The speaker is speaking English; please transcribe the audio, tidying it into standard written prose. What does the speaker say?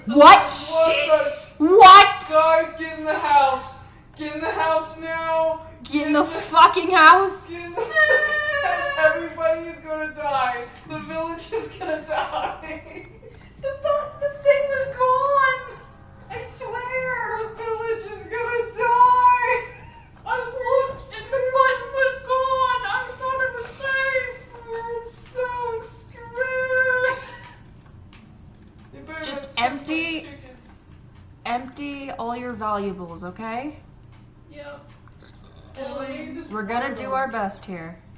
What? What? Guys, get in the house. Get in the house now. Get in the fucking house. Get in the house. Everybody is gonna die. The village is gonna die. The thing was gone. I swear. The village is gonna die. I looked and the button was gone. I thought it was safe. We're so screwed. You better Just have some empty- chickens. Empty all your valuables, okay? Yep. Oh, I need this We're gonna do water. our best here.